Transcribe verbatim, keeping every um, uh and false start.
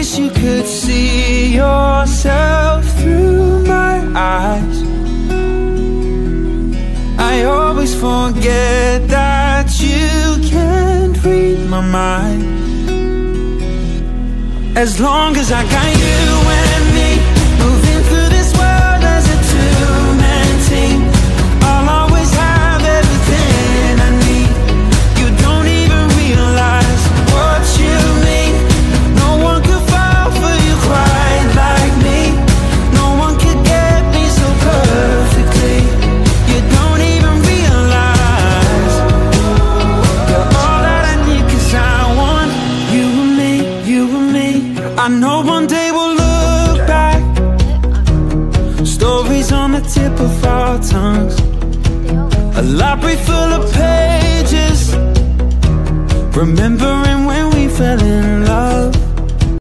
wish you could see yourself through my eyes. I always forget that you can't read my mind. As long as I got you and me, moving through this world as a two-man team, I'll always have everything I need. You don't even realize what you mean. No one could fall for you quite like me. No one could get me so perfectly. You don't even realize you're all that I need, 'cause I want you and me, you and me. I know one day we'll look back, stories on the tip of our tongues, a library full of pages, remembering when we fell in love.